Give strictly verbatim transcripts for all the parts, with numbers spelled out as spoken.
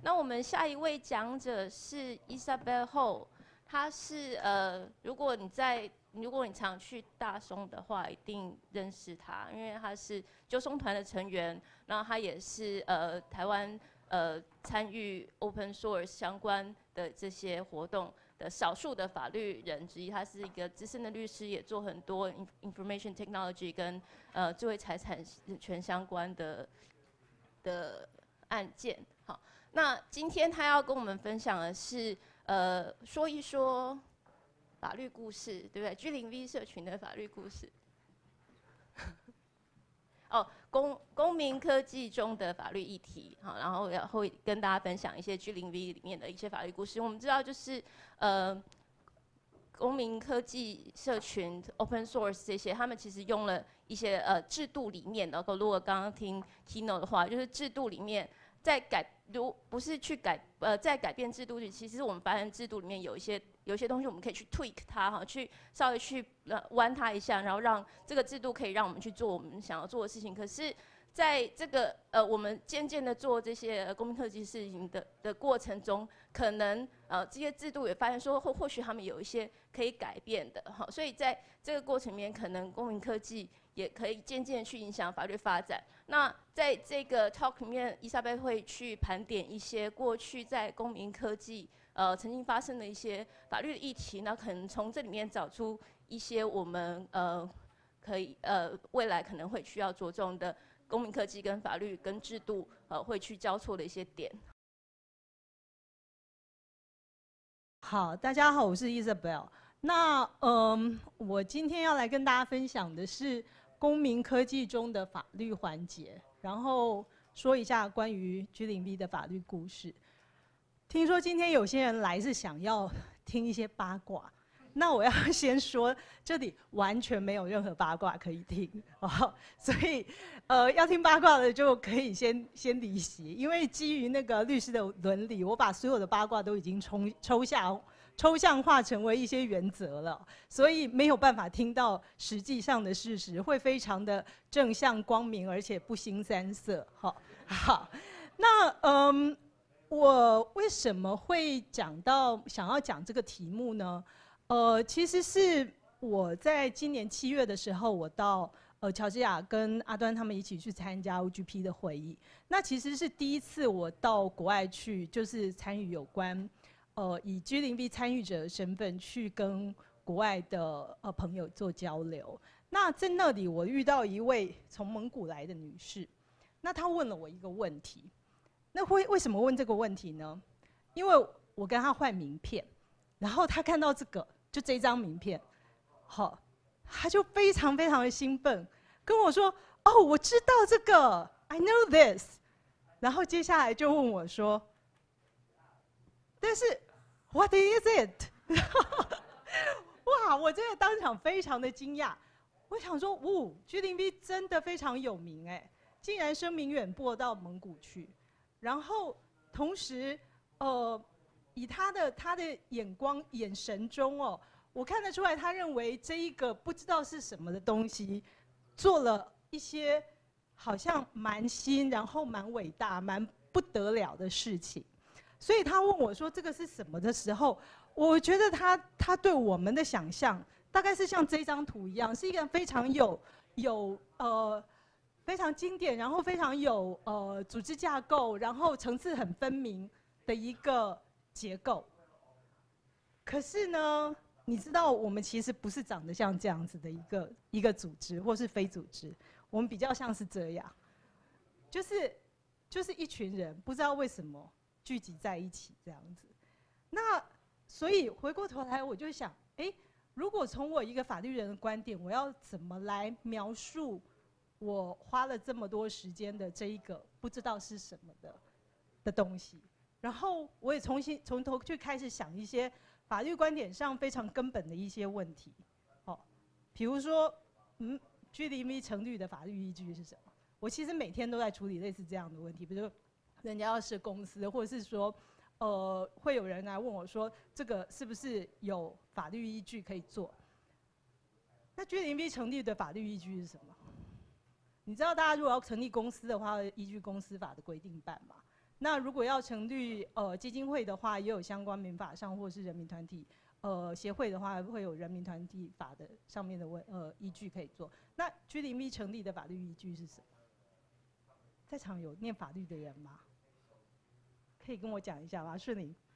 那我们下一位讲者是 Isabel Ho， 她是呃，如果你在如果你常去大松的话，一定认识她，因为她是揪松团的成员，然后她也是呃台湾呃参与 Open Source 相关的这些活动的少数的法律人之一。她是一个资深的律师，也做很多 information technology 跟呃智慧财产权相关的的案件。好，那今天她要跟我们分享的是呃说一说法律故事，对不对 ？G 零 V 社群的法律故事。哦，公公民科技中的法律议题，好，然后要会跟大家分享一些 G 零 V 里面的一些法律故事。我们知道，就是呃，公民科技社群 Open Source 这些，他们其实用了一些呃制度里面的。如果刚刚听 Keynote 的话，就是制度里面在改，如不是去改呃在改变制度里，其实我们发现制度里面有一些。有一些东西我们可以去 tweak 它哈，去稍微去呃弯它一下，然后让这个制度可以让我们去做我们想要做的事情。可是，在这个呃我们渐渐的做这些、呃、公民科技事情的的过程中，可能呃这些制度也发现说或或许他们有一些可以改变的哈，所以在这个过程里面，可能公民科技也可以渐渐去影响法律发展。那在这个 talk 里面，伊莎贝会去盘点一些过去在公民科技呃曾经发生的一些法律的议题，那可能从这里面找出一些我们呃可以呃未来可能会需要着重的公民科技跟法律跟制度呃会去交错的一些点。 好，大家好，我是 Isabel。那嗯，我今天要来跟大家分享的是公民科技中的法律环节，然后说一下关于 G 零 V 的法律故事。听说今天有些人来是想要听一些八卦，那我要先说，这里完全没有任何八卦可以听哦，所以呃要听八卦的就可以先先离席，因为基于那个律师的伦理，我把所有的八卦都已经抽抽象抽象化成为一些原则了，所以没有办法听到实际上的事实，会非常的正向光明，而且不腥三色。好，好，那嗯。我为什么会讲到想要讲这个题目呢？呃，其实是我在今年七月的时候，我到呃乔治亚跟阿端他们一起去参加 O G P 的会议。那其实是第一次我到国外去，就是参与有关呃以 G 零 V 参与者的身份去跟国外的呃朋友做交流。那在那里，我遇到一位从蒙古来的女士，那她问了我一个问题。那会为什么问这个问题呢？因为我跟他换名片，然后他看到这个，就这张名片，好，他就非常非常的兴奋，跟我说：“哦，我知道这个 ，I know this。”然后接下来就问我说：“但是 ，What is it？” 哇，我真的当场非常的惊讶。我想说，哦 ，G 零 V 真的非常有名哎，竟然声名远播到蒙古去。然后，同时，呃，以他的他的眼光眼神中哦，我看得出来，他认为这一个不知道是什么的东西，做了一些好像蛮新，然后蛮伟大、蛮不得了的事情。所以他问我说：“这个是什么？”的时候，我觉得他他对我们的想象，大概是像这张图一样，是一个非常有有呃。非常经典，然后非常有呃组织架构，然后层次很分明的一个结构。可是呢，你知道我们其实不是长得像这样子的一个一个组织，或是非组织，我们比较像是这样，就是就是一群人不知道为什么聚集在一起这样子。那所以回过头来，我就想，哎，如果从我一个法律人的观点，我要怎么来描述？我花了这么多时间的这一个不知道是什么的的东西，然后我也重新从头去开始想一些法律观点上非常根本的一些问题，哦，比如说，嗯 ，G 零 V 成立的法律依据是什么？我其实每天都在处理类似这样的问题，比如说人家要是公司，或者是说，呃，会有人来问我说，这个是不是有法律依据可以做？那 G 零 V 成立的法律依据是什么？你知道大家如果要成立公司的话，依据公司法的规定办嘛？ 那如果要成立呃基金会的话，也有相关民法上或是人民团体呃协会的话，会有人民团体法的上面的问呃依据可以做。那 G 零 V 成立的法律依据是什么？在场有念法律的人吗？可以跟我讲一下吗？顺宁。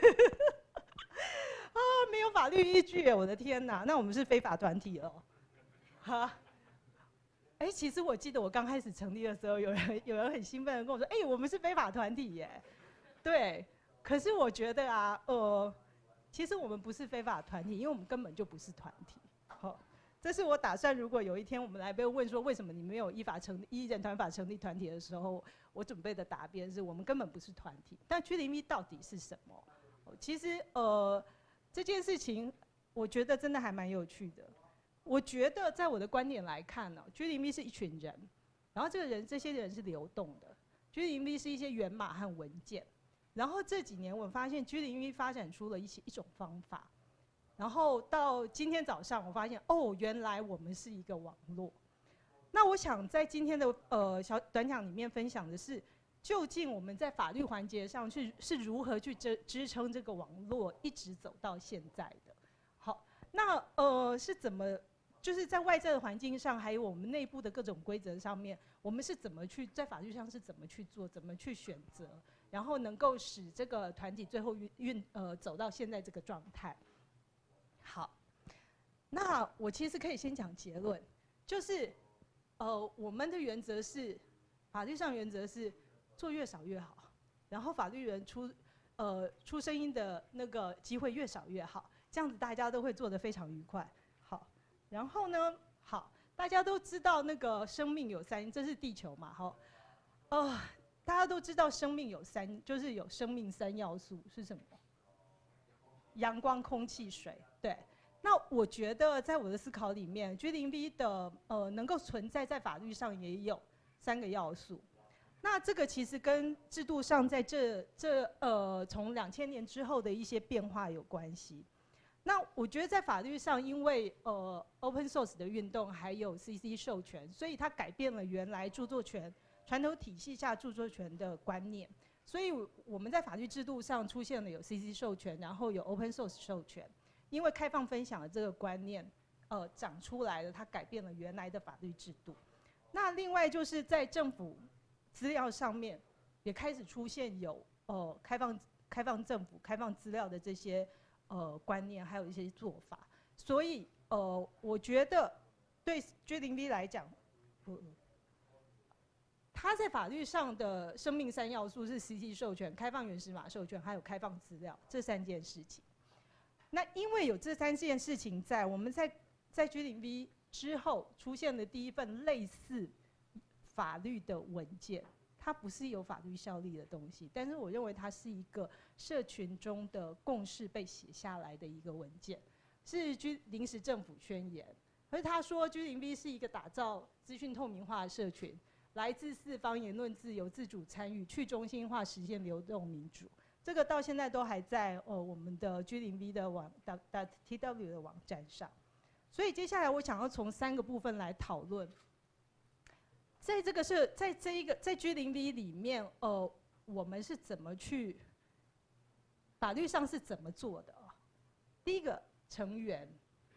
啊，没有法律依据耶！我的天哪，那我们是非法团体了。哈。哎、欸，其实我记得我刚开始成立的时候，有人有人很兴奋的跟我说：“哎、欸，我们是非法团体耶。”对，可是我觉得啊，呃，其实我们不是非法团体，因为我们根本就不是团体。好，这是我打算，如果有一天我们来被问说为什么你没有依法成立依人团法成立团体的时候，我准备的答辩是我们根本不是团体。但 G 零 V 到底是什么？其实呃，这件事情我觉得真的还蛮有趣的。我觉得，在我的观点来看呢 ，G 零 V 是一群人，然后这个人，这些人是流动的。G 零 V 是一些源码和文件，然后这几年我发现 G 零 V 发展出了一些一种方法，然后到今天早上我发现，哦，原来我们是一个网络。那我想在今天的呃小短讲里面分享的是，究竟我们在法律环节上是是如何去支支撑这个网络一直走到现在的。好，那呃是怎么？就是在外在的环境上，还有我们内部的各种规则上面，我们是怎么去在法律上是怎么去做，怎么去选择，然后能够使这个团体最后运运呃走到现在这个状态。好，那我其实可以先讲结论，就是呃我们的原则是，法律上原则是做越少越好，然后法律人出呃出声音的那个机会越少越好，这样子大家都会做得非常愉快。然后呢，好，大家都知道那个生命有三，这是地球嘛，好，呃，大家都知道生命有三，就是有生命三要素是什么？阳光、空气、水。对。那我觉得在我的思考里面 ，G 零 V 的呃能够存在在法律上也有三个要素。那这个其实跟制度上在这这呃从两千年之后的一些变化有关系。那我觉得在法律上，因为呃 open source 的运动还有 C C 授权，所以它改变了原来著作权传统体系下著作权的观念。所以我们在法律制度上出现了有 C C 授权，然后有 open source 授权。因为开放分享的这个观念，呃，长出来了，它改变了原来的法律制度。那另外就是在政府资料上面，也开始出现有呃开放开放政府、开放资料的这些。呃，观念还有一些做法，所以呃，我觉得对 G 零 V 来讲，呃，它在法律上的生命三要素是 C C 授权、开放原始码授权，还有开放资料这三件事情。那因为有这三件事情在，我们在在 G 零 V 之后出现了第一份类似法律的文件。它不是有法律效力的东西，但是我认为它是一个社群中的共识被写下来的一个文件，是 G 临时政府宣言。而他说 G 零 V 是一个打造资讯透明化的社群，来自四方言论自由、自主参与、去中心化实现流动民主。这个到现在都还在呃我们的 G 零 V 的网 .T W 的网站上。所以接下来我想要从三个部分来讨论。在这个是在这一个在 G 零 V 里面，呃，我们是怎么去法律上是怎么做的？第一个成员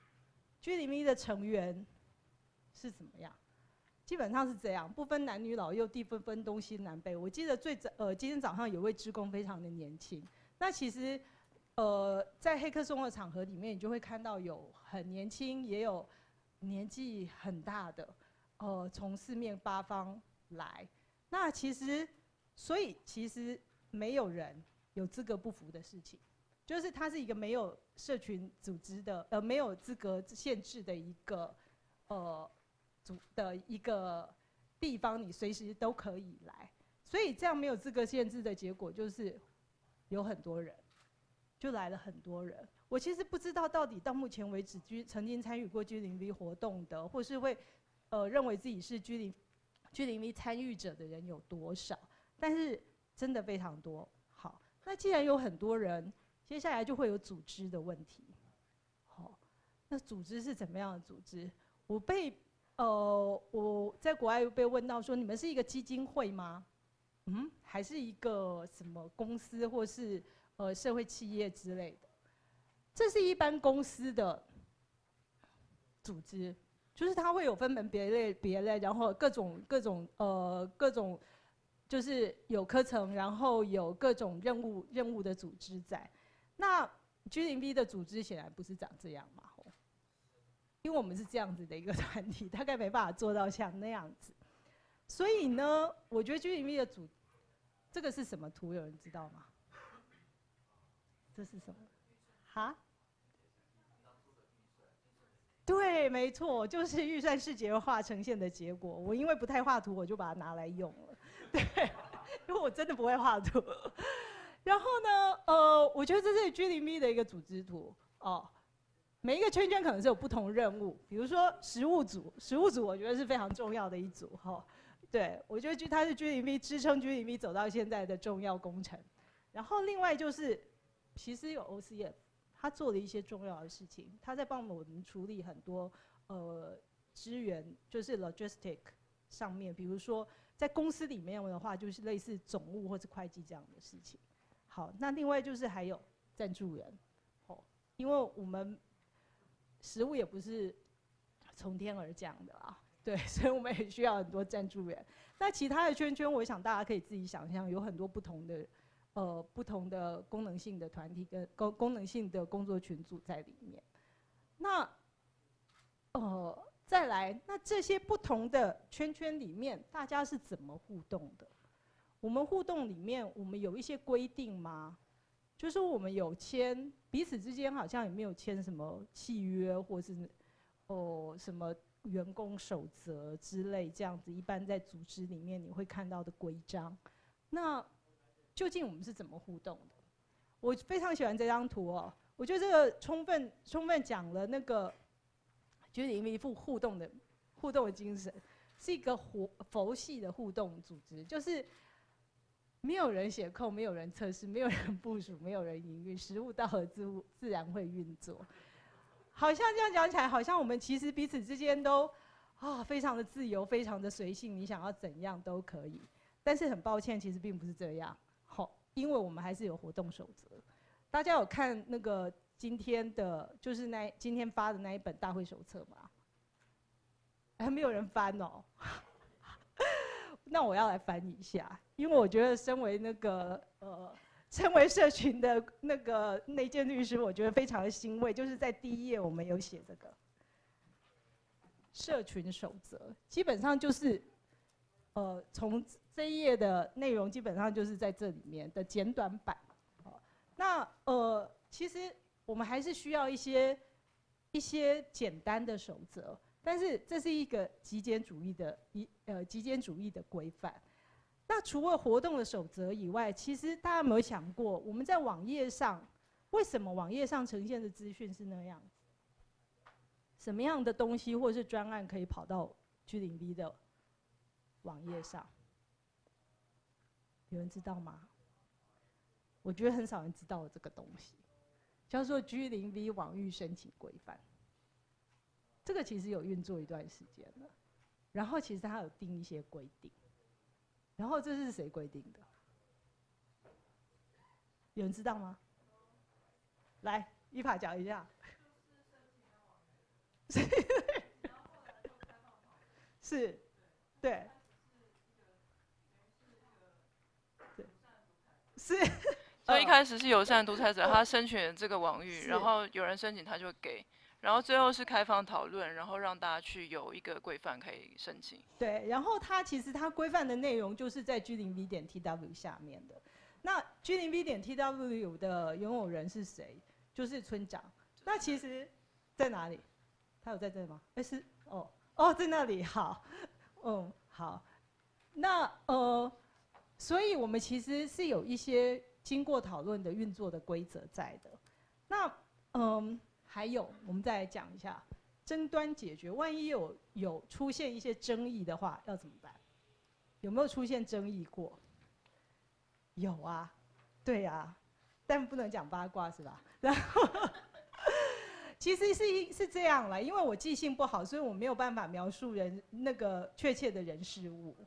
，G 零 V 的成员是怎么样？基本上是这样，不分男女老幼，地不分东西南北。我记得最早呃，今天早上有位志工非常的年轻，那其实呃，在黑客松的场合里面，你就会看到有很年轻，也有年纪很大的。呃，从四面八方来，那其实，所以其实没有人有资格不服的事情，就是它是一个没有社群组织的，呃，没有资格限制的一个，呃，组的一个地方，你随时都可以来。所以这样没有资格限制的结果就是，有很多人，就来了很多人。我其实不知道到底到目前为止，曾经参与过 G 零 V 活动的，或是会。呃，认为自己是 G 零 G 零 V 参与者的人有多少？但是真的非常多。好，那既然有很多人，接下来就会有组织的问题。好，那组织是怎么样的组织？我被呃我在国外被问到说，你们是一个基金会吗？ 嗯，还是一个什么公司或是呃社会企业之类的。这是一般公司的组织，就是它会有分门别类别类，然后各种各种呃各种。就是有科层，然后有各种任务任务的组织在。那 G 零 V 的组织显然不是长这样嘛，因为我们是这样子的一个团体，大概没办法做到像那样子。所以呢，我觉得 G 零 V 的组，这个是什么图？有人知道吗？这是什么？哈？对，没错，就是预算视觉化呈现的结果。我因为不太画图，我就把它拿来用了。对，因为我真的不会画图。然后呢，呃，我觉得这是 G 零 V 的一个组织图哦。每一个圈圈可能是有不同任务，比如说实务组，实务组我觉得是非常重要的一组哈、哦。对，我觉得它是 G 零 V 支撑 G 零 V 走到现在的重要工程。然后另外就是，其实有 O C F。他做了一些重要的事情，他在帮我们处理很多呃资源，就是 logistic 上面，比如说在公司里面的话，就是类似总务或是会计这样的事情。好，那另外就是还有赞助人，哦，因为我们食物也不是从天而降的啦，对，所以我们也需要很多赞助人。那其他的圈圈，我想大家可以自己想象，有很多不同的。呃，不同的功能性的团体跟功功能性的工作群组在里面。那，呃，再来，那这些不同的圈圈里面，大家是怎么互动的？我们互动里面，我们有一些规定吗？就是我们有签，彼此之间好像也没有签什么契约，或是哦什么员工守则之类这样子，一般在组织里面你会看到的规章。那究竟我们是怎么互动的？我非常喜欢这张图哦，我觉得这个充分充分讲了那个 G 零 V 互互动的互动的精神，是一个活佛系的互动组织，就是没有人写扣，没有人测试，没有人部署，没有人营运，实务到了自自然会运作。好像这样讲起来，好像我们其实彼此之间都啊、哦、非常的自由，非常的随性，你想要怎样都可以。但是很抱歉，其实并不是这样。好，因为我们还是有活动守则。大家有看那个今天的，就是那今天发的那一本大会手册吗？还没有人翻哦。那我要来翻一下，因为我觉得身为那个呃，身为社群的那个内建律师，我觉得非常的欣慰。就是在第一页我们有写这个社群守则，基本上就是呃从。这一页的内容基本上就是在这里面的简短版。那呃，其实我们还是需要一些一些简单的守则，但是这是一个极简主义的一呃极简主义的规范。那除了活动的守则以外，其实大家有没有想过，我们在网页上为什么网页上呈现的资讯是那样子？什么样的东西或是专案可以跑到 G 零 V 的网页上？有人知道吗？我觉得很少人知道这个东西，叫做 G 零 V 网域申请规范。这个其实有运作一段时间了，然后其实它有定一些规定，然后这是谁规定的？有人知道吗？来，依法讲一下。是，对。是， 所以一开始是友善独裁者，他申请这个网域，然后有人申请他就给，然后最后是开放讨论，然后让大家去有一个规范可以申请。 对，然后它其实它规范的内容就是在 G 零 V 点 T W 下面的。那 G 零 V 点 T W 的拥有人是谁？就是村长。那其实在哪里？他有在这里吗？哎、欸、是哦哦在那里。好，嗯好。那呃。所以我们其实是有一些经过讨论的运作的规则在的。那嗯，还有我们再来讲一下争端解决。万一有有出现一些争议的话，要怎么办？有没有出现争议过？有啊，对啊，但不能讲八卦是吧？然后其实是是这样啦，因为我记性不好，所以我没有办法描述人那个确切的人事物。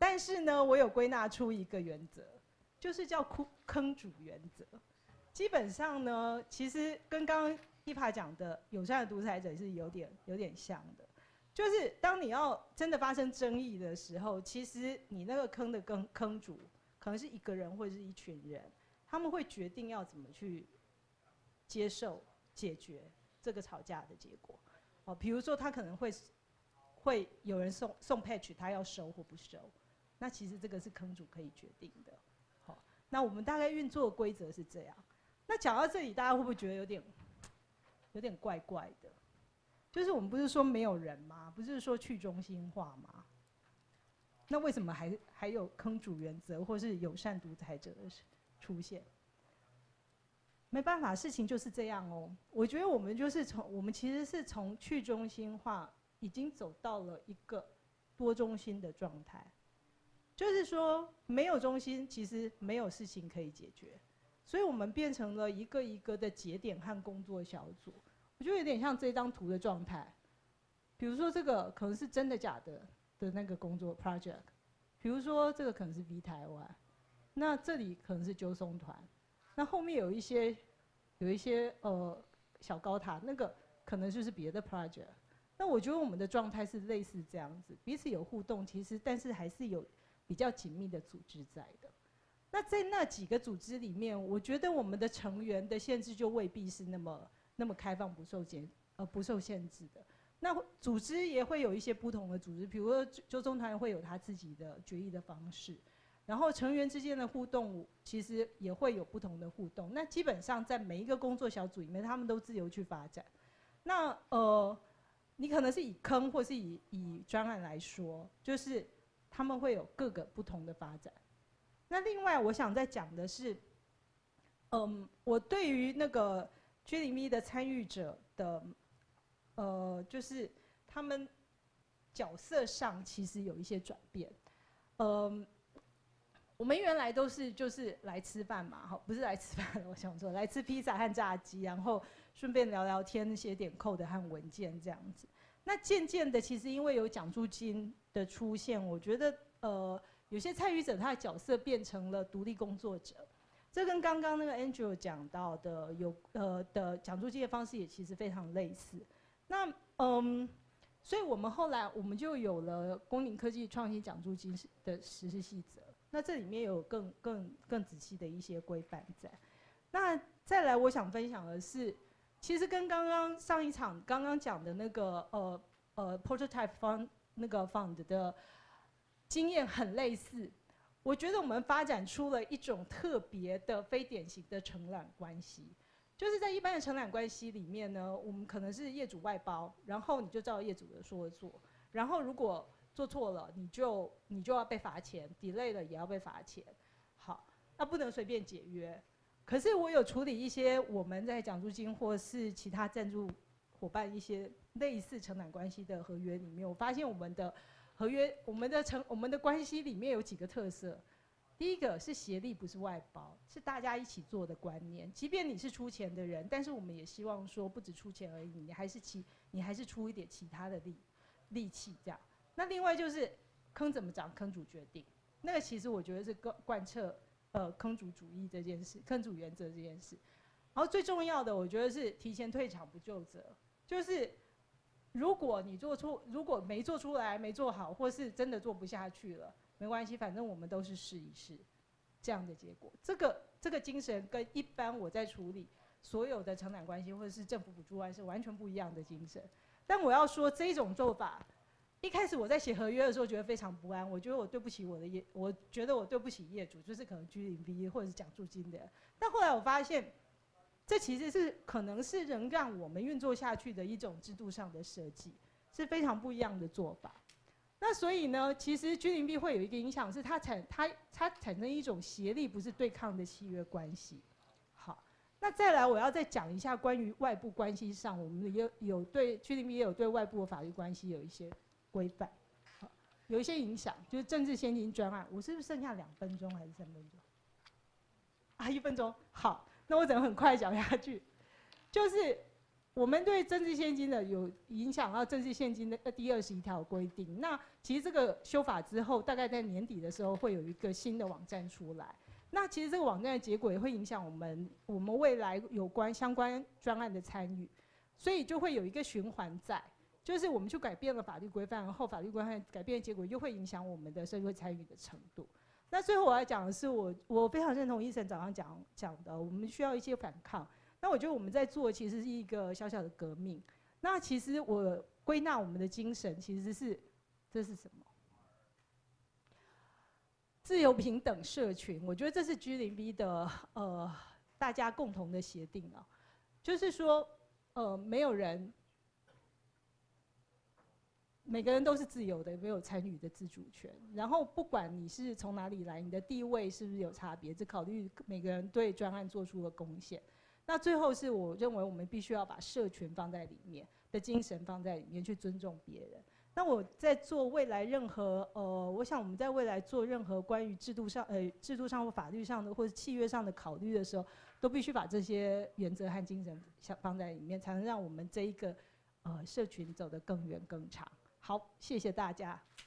但是呢，我有归纳出一个原则，就是叫坑主原则。基本上呢，其实跟刚刚伊帕讲的友善的独裁者是有点有点像的。就是当你要真的发生争议的时候，其实你那个坑的坑坑主可能是一个人或者是一群人，他们会决定要怎么去接受解决这个吵架的结果。哦，比如说他可能会会有人送送 patch， 他要收或不收，那其实这个是坑主可以决定的。好，那我们大概运作的规则是这样。那讲到这里，大家会不会觉得有点有点怪怪的？就是我们不是说没有人吗？不是说去中心化吗？那为什么还还有坑主原则或是友善独裁者的出现？没办法，事情就是这样哦。我觉得我们就是从我们其实是从去中心化已经走到了一个多中心的状态，就是说没有中心，其实没有事情可以解决，所以我们变成了一个一个的节点和工作小组。我觉得有点像这张图的状态，比如说这个可能是真的假的的那个工作 project， 比如说这个可能是 V 台湾，那这里可能是纠松团，那后面有一些有一些呃小高塔，那个可能就是别的 project。那我觉得我们的状态是类似这样子，彼此有互动，其实但是还是有比较紧密的组织在的。那在那几个组织里面，我觉得我们的成员的限制就未必是那么。那么开放不受限呃不受限制的，那组织也会有一些不同的组织，比如说纠宗团会有他自己的决议的方式，然后成员之间的互动其实也会有不同的互动。那基本上在每一个工作小组里面，他们都自由去发展。那呃，你可能是以坑或是以以专案来说，就是他们会有各个不同的发展。那另外我想再讲的是，嗯，我对于那个。G 零 V 的参与者的，呃，就是他们角色上其实有一些转变。呃，我们原来都是就是来吃饭嘛，好，不是来吃饭，我想说来吃披萨和炸鸡，然后顺便聊聊天、写点 code 和文件这样子。那渐渐的，其实因为有奖助金的出现，我觉得呃，有些参与者他的角色变成了独立工作者。这跟刚刚那个 Andrew 讲到的有呃的奖助金的方式也其实非常类似。那嗯，所以我们后来我们就有了公民科技创新奖助金的实施细则。那这里面有更更更仔细的一些规范在。那再来，我想分享的是，其实跟刚刚上一场刚刚讲的那个呃呃 prototype fund 那个 fund 的经验很类似。我觉得我们发展出了一种特别的非典型的承揽关系，就是在一般的承揽关系里面呢，我们可能是业主外包，然后你就照业主的说做，然后如果做错了，你就你就要被罚钱 ，delay 了也要被罚钱。好，那不能随便解约。可是我有处理一些我们在奖助金或是其他赞助伙伴一些类似承揽关系的合约里面，我发现我们的。合约，我们的成我们的关系里面有几个特色。第一个是协力，不是外包，是大家一起做的观念。即便你是出钱的人，但是我们也希望说，不止出钱而已，你还是其你还是出一点其他的力力气这样。那另外就是坑怎么长，坑主决定。那个其实我觉得是贯贯彻呃坑主主义这件事，坑主原则这件事。然后最重要的，我觉得是提前退场不究责，就是。如果你做出，如果没做出来，没做好，或是真的做不下去了，没关系，反正我们都是试一试，这样的结果。这个这个精神跟一般我在处理所有的承揽关系或者是政府补助案是完全不一样的精神。但我要说这种做法，一开始我在写合约的时候觉得非常不安，我觉得我对不起我的业，我觉得我对不起业主，就是可能 G 零 V 或者是奖助金的。但后来我发现。这其实是可能是能让我们运作下去的一种制度上的设计，是非常不一样的做法。那所以呢，其实 G 零 V 会有一个影响，是它产它它产生一种协力，不是对抗的契约关系。好，那再来我要再讲一下关于外部关系上，我们也有对 G 零 V 也有对外部的法律关系有一些规范，好，有一些影响，就是政治先行专案。我是不是剩下两分钟还是三分钟？啊，一分钟，好。那我只能很快讲下去，就是我们对政治现金的有影响到政治现金的第二十一条规定。那其实这个修法之后，大概在年底的时候会有一个新的网站出来。那其实这个网站的结果也会影响我们我们未来有关相关专案的参与，所以就会有一个循环在，就是我们去改变了法律规范，然后法律规范改变的结果又会影响我们的社会参与的程度。那最后我要讲的是我，我我非常认同医生早上讲讲的，我们需要一些反抗。那我觉得我们在做其实是一个小小的革命。那其实我归纳我们的精神其实是，这是什么？自由平等社群，我觉得这是 G 零 V 的呃大家共同的协定啊，就是说呃没有人，每个人都是自由的，没有参与的自主权。然后不管你是从哪里来，你的地位是不是有差别，只考虑每个人对专案做出的贡献。那最后是我认为我们必须要把社群放在里面的精神放在里面，去尊重别人。那我在做未来任何呃，我想我们在未来做任何关于制度上呃制度上或法律上的或者契约上的考虑的时候，都必须把这些原则和精神放在里面，才能让我们这一个呃社群走得更远更长。好，谢谢大家。